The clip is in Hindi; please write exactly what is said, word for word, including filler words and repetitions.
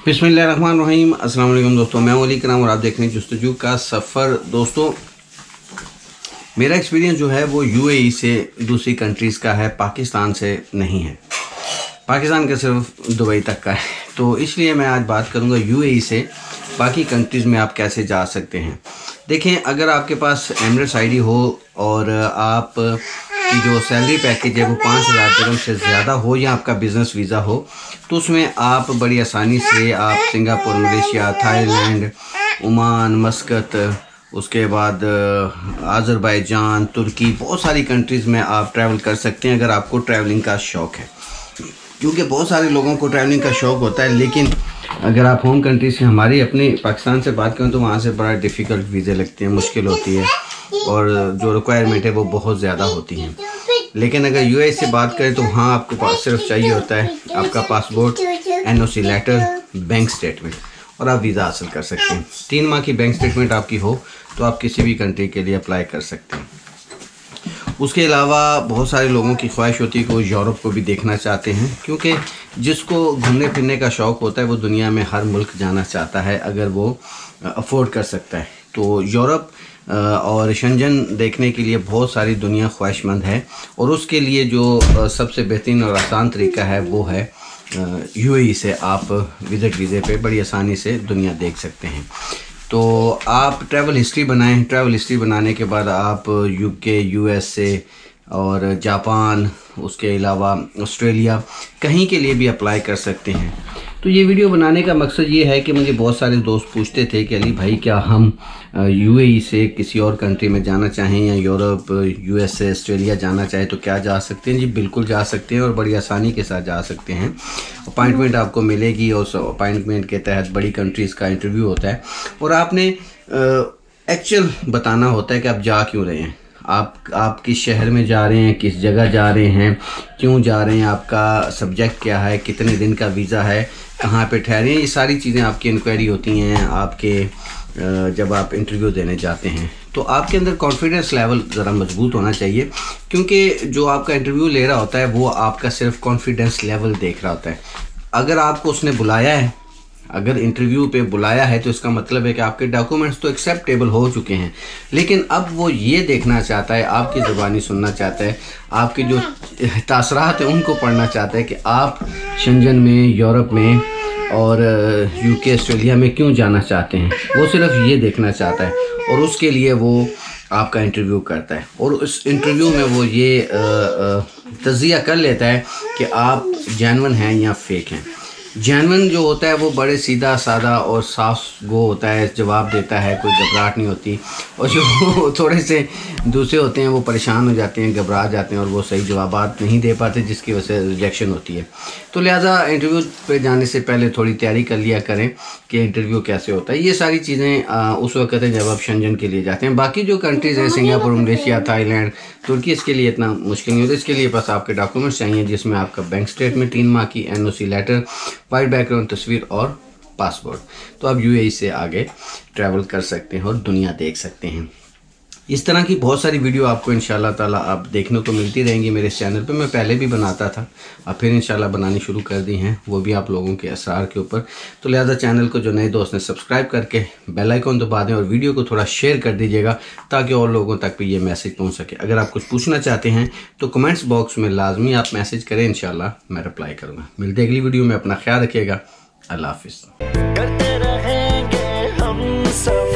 बिस्मिल्लाहिर्रहमानिर्रहीम। अस्सलाम वालेकुम दोस्तों, मैं अली कराम और आप देख रहे हैं जस्तजू का सफ़र। दोस्तों, मेरा एक्सपीरियंस जो है वो यूएई से दूसरी कंट्रीज़ का है, पाकिस्तान से नहीं है। पाकिस्तान का सिर्फ दुबई तक का है। तो इसलिए मैं आज बात करूंगा यूएई से बाकी कंट्रीज़ में आप कैसे जा सकते हैं। देखें, अगर आपके पास एमिरेट्स आईडी हो और आप की जो सैलरी पैकेज है वो पाँच हज़ार दिरहम से ज़्यादा हो या आपका बिज़नेस वीज़ा हो, तो उसमें आप बड़ी आसानी से आप Singapore, Malaysia, Thailand, Oman, Muscat, उसके बाद आज़रबाईजान, तुर्की, बहुत सारी कंट्रीज़ में आप ट्रैवल कर सकते हैं अगर आपको ट्रैवलिंग का शौक़ है। क्योंकि बहुत सारे लोगों को ट्रैवलिंग का शौक़ होता है, लेकिन अगर आप होम कंट्री से हमारी अपनी पाकिस्तान से बात करें तो वहाँ से बड़ा डिफ़िकल्ट वीज़े लगते हैं, मुश्किल होती है और जो रिक्वायरमेंट है वो बहुत ज़्यादा होती हैं। लेकिन अगर यूएई से बात करें तो वहाँ आपको पास सिर्फ चाहिए होता है आपका passport, NOC letter, bank statement और आप वीज़ा हासिल कर सकते हैं। तीन माह की बैंक स्टेटमेंट आपकी हो तो आप किसी भी कंट्री के लिए अप्लाई कर सकते हैं। उसके अलावा बहुत सारे लोगों की ख्वाहिश होती है कि वो यूरोप को भी देखना चाहते हैं, क्योंकि जिसको घूमने फिरने का शौक़ होता है वो दुनिया में हर मुल्क जाना चाहता है अगर वो अफोर्ड कर सकता है। तो यूरोप और शेंजन देखने के लिए बहुत सारी दुनिया ख्वाहिशमंद है और उसके लिए जो सबसे बेहतरीन और आसान तरीका है वो है यूएई से आप विज़िट वीज़े पे बड़ी आसानी से दुनिया देख सकते हैं। तो आप ट्रैवल हिस्ट्री बनाएं। ट्रैवल हिस्ट्री बनाने के बाद आप यूके, यूएसए और जापान, उसके अलावा ऑस्ट्रेलिया, कहीं के लिए भी अप्लाई कर सकते हैं। तो ये वीडियो बनाने का मकसद ये है कि मुझे बहुत सारे दोस्त पूछते थे कि अली भाई, क्या हम यूएई से किसी और कंट्री में जाना चाहें या यूरोप, यूएसए, ऑस्ट्रेलिया जाना चाहें तो क्या जा सकते हैं? जी बिल्कुल जा सकते हैं और बड़ी आसानी के साथ जा सकते हैं। अपॉइंटमेंट आपको मिलेगी और उस अपॉइंटमेंट के तहत बड़ी कंट्रीज़ का इंटरव्यू होता है और आपने एक्चुअल बताना होता है कि आप जा क्यों रहे हैं, आप आप किस शहर में जा रहे हैं, किस जगह जा रहे हैं, क्यों जा रहे हैं, आपका सब्जेक्ट क्या है, कितने दिन का वीज़ा है, कहाँ पे ठहरे हैं। ये सारी चीज़ें आपकी इंक्वायरी होती हैं आपके जब आप इंटरव्यू देने जाते हैं। तो आपके अंदर कॉन्फिडेंस लेवल ज़रा मजबूत होना चाहिए, क्योंकि जो आपका इंटरव्यू ले रहा होता है वो आपका सिर्फ कॉन्फिडेंस लेवल देख रहा होता है। अगर आपको उसने बुलाया है, अगर इंटरव्यू पे बुलाया है तो इसका मतलब है कि आपके डॉक्यूमेंट्स तो एक्सेप्टेबल हो चुके हैं, लेकिन अब वो ये देखना चाहता है, आपकी ज़ुबानी सुनना चाहता है, आपके जो तासरात हैं उनको पढ़ना चाहता है कि आप शेंजन में, यूरोप में और यूके, ऑस्ट्रेलिया में क्यों जाना चाहते हैं। वो सिर्फ ये देखना चाहता है और उसके लिए वो आपका इंटरव्यू करता है और उस इंटरव्यू में वो ये तज़किया कर लेता है कि आप जेन्युइन हैं या फेक हैं। जेन्युइन जो होता है वो बड़े सीधा सादा और साफ गो होता है, जवाब देता है, कोई घबराहट नहीं होती। और जो थोड़े से दूसरे होते हैं वो परेशान हो जाते हैं, घबरा जाते हैं और वो सही जवाबात नहीं दे पाते, जिसकी वजह से रिजेक्शन होती है। तो लिहाजा इंटरव्यू पे जाने से पहले थोड़ी तैयारी कर लिया करें कि इंटरव्यू कैसे होता है। ये सारी चीज़ें उस वक्त है जब आप शेंजन के लिए जाते हैं। बाकी जो कंट्रीज़ हैं, सिंगापुर, मलेशिया, थाईलैंड, तुर्की, इसके लिए इतना मुश्किल नहीं होता। इसके लिए बस आपके डॉक्यूमेंट्स चाहिए, जिसमें आपका बैंक स्टेटमेंट, तीन माह की एनओसी लेटर, वाइट बैकग्राउंड तस्वीर और पासपोर्ट। तो आप यूएई से आगे ट्रैवल कर सकते हैं और दुनिया देख सकते हैं। इस तरह की बहुत सारी वीडियो आपको इंशाल्लाह ताला आप देखने को मिलती रहेंगी मेरे इस चैनल पे। मैं पहले भी बनाता था, अब फिर इंशाल्लाह बनानी शुरू कर दी हैं, वो भी आप लोगों के असरार के ऊपर। तो लिहाजा चैनल को जो नए दोस्त ने सब्सक्राइब करके बेल आइकन दबा दें और वीडियो को थोड़ा शेयर कर दीजिएगा ताकि और लोगों तक भी ये मैसेज पहुँच सके। अगर आप कुछ पूछना चाहते हैं तो कमेंट्स बॉक्स में लाजमी आप मैसेज करें, इंशाल्लाह मैं रिप्लाई करूँगा। मिलते अगली वीडियो में, अपना ख्याल रखिएगा। अल्लाह हाफिज़।